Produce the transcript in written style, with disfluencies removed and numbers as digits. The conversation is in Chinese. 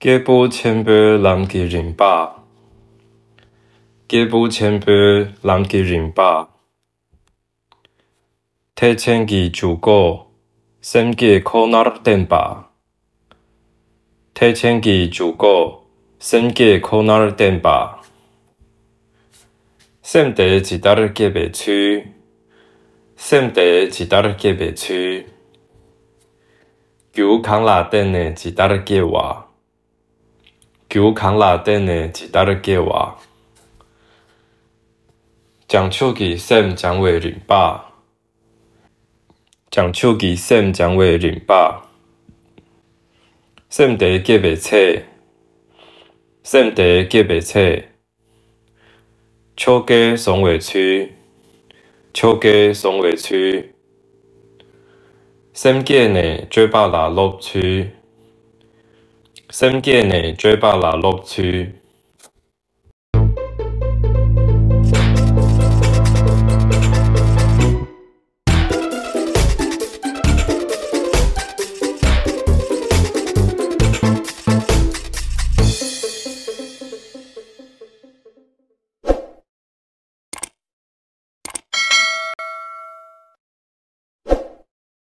幾部千杯南極人吧，幾部千杯南極人吧。提前幾主個，sem幾可能電吧。提前幾主個，sem幾可能電吧。sem地一大幾別區，sem地一大幾別區。九康拉電的一大幾話。九康拉電的一大幾話。將手機 sem 將為人吧。將手機 sem 將為人吧。sem 地幾別冊。sem 地幾別冊。手機送為區。手機送為區。sem 幾呢最把拉落區。sem 幾呢最把拉落區。